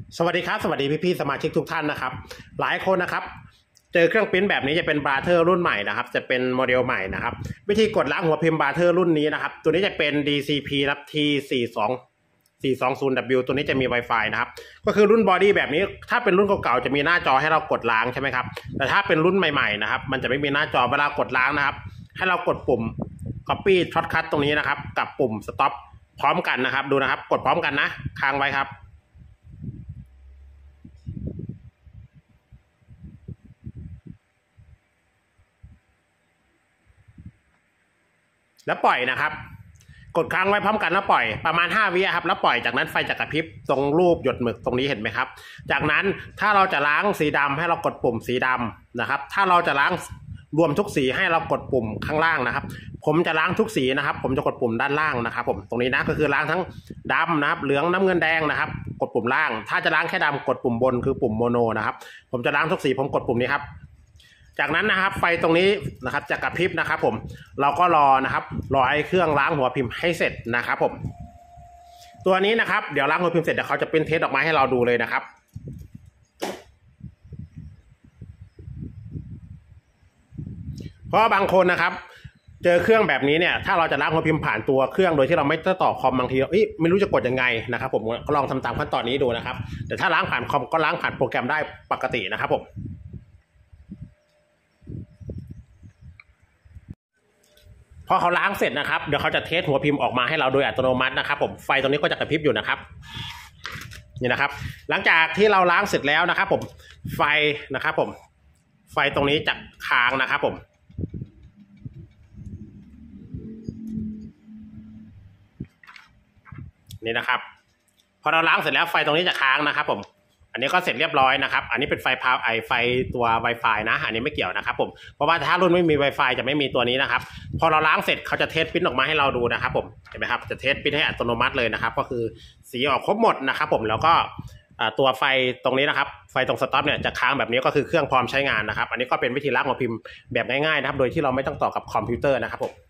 สวัสดีครับสวัสดีพี่ๆสมาชิกทุกท่านนะครับหลายคนนะครับเจอเครื่องปริ้นแบบนี้จะเป็นบราเธอร์รุ่นใหม่นะครับจะเป็นโมเดลใหม่นะครับวิธีกดล้างหัวพิมพ์บราเธอร์รุ่นนี้นะครับตัวนี้จะเป็น DCP รับ T420W ตัวนี้จะมี Wi-Fi นะครับก็คือรุ่นบอดี้แบบนี้ถ้าเป็นรุ่นเก่าๆจะมีหน้าจอให้เรากดล้างใช่ไหมครับแต่ถ้าเป็นรุ่นใหม่ๆนะครับมันจะไม่มีหน้าจอเวลากดล้างนะครับให้เรากดปุ่ม Copy Shortcut ตรงนี้นะครับกับปุ่ม Stop พร้อมกันนะครับดูนะครับกดพร้อมกันนะค้างไว้ครับแล้วปล่อยนะครับกดค้างไว้พร้อมกันแล้วปล่อยประมาณ5 วิครับแล้วปล่อยจากนั้นไฟจะกระพริบตรงรูปหยดหมึกตรงนี้เห็นไหมครับจากนั้นถ้าเราจะล้างสีดำให้เรากดปุ่มสีดำนะครับถ้าเราจะล้างรวมทุกสีให้เรากดปุ่มข้างล่างนะครับผมจะล้างทุกสีนะครับผมจะกดปุ่มด้านล่างนะครับผมตรงนี้นะก็คือล้างทั้งดำนะครับเหลืองน้ำเงินแดงนะครับกดปุ่มล่างถ้าจะล้างแค่ดำกดปุ่มบนคือปุ่มโมโนนะครับผมจะล้างทุกสีผมกดปุ่มนี้ครับจากนั้นนะครับไฟตรงนี้นะครับจะกระพริบนะครับผมเราก็รอนะครับรอไอ้เครื่องล้างหัวพิมพ์ให้เสร็จนะครับผมตัวนี้นะครับเดี๋ยวล้างหัวพิมพ์เสร็จเดี๋ยวเขาจะเป็นเทสออกมาให้เราดูเลยนะครับเพราะบางคนนะครับเจอเครื่องแบบนี้เนี่ยถ้าเราจะล้างหัวพิมพ์ผ่านตัวเครื่องโดยที่เราไม่ต้องต่อคอมบางทีไม่รู้จะกดยังไงนะครับผมก็ลองทำตามขั้นตอนนี้ดูนะครับแต่ถ้าล้างผ่านคอมก็ล้างผ่านโปรแกรมได้ปกตินะครับผมพอเขาล้างเสร็จนะครับเดี๋ยวเขาจะเทสหัวพิมพ์ออกมาให้เราโดยอัตโนมัตินะครับผมไฟตรงนี้ก็จะกระพริบอยู่นะครับนี่นะครับหลังจากที่เราล้างเสร็จแล้วนะครับผมไฟนะครับผมไฟตรงนี้จะค้างนะครับผมนี่นะครับพอเราล้างเสร็จแล้วไฟตรงนี้จะค้างนะครับผมอันนี้ก็เสร็จเรียบร้อยนะครับอันนี้เป็นไฟไฟตัว Wi-Fi นะอันนี้ไม่เกี่ยวนะครับผมเพราะว่าถ้ารุ่นไม่มี Wi-Fi จะไม่มีตัวนี้นะครับพอเราล้างเสร็จเขาจะเทสปริ้นออกมาให้เราดูนะครับผมเห็นไหมครับจะเทสปริ้นให้อัตโนมัติเลยนะครับก็คือสีออกครบหมดนะครับผมแล้วก็ตัวไฟตรงนี้นะครับไฟตรงสต็อปเนี่ยจะค้างแบบนี้ก็คือเครื่องพร้อมใช้งานนะครับอันนี้ก็เป็นวิธีล้างหัวพิมพ์แบบง่ายๆนะครับโดยที่เราไม่ต้องต่อกับคอมพิวเตอร์นะครับผม